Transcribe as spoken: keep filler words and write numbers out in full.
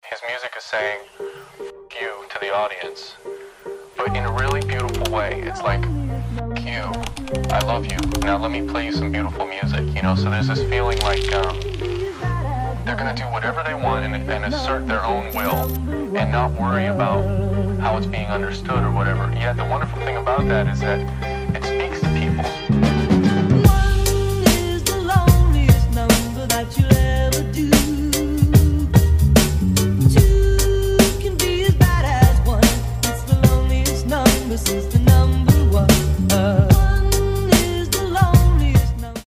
His music is saying "F you" to the audience, but in a really beautiful way. It's like, "F you, I love you. Now let me play you some beautiful music." You know, so there's this feeling like um, they're gonna do whatever they want and, and assert their own will, and not worry about how it's being understood or whatever. Yet the wonderful thing about that is that it speaks to people.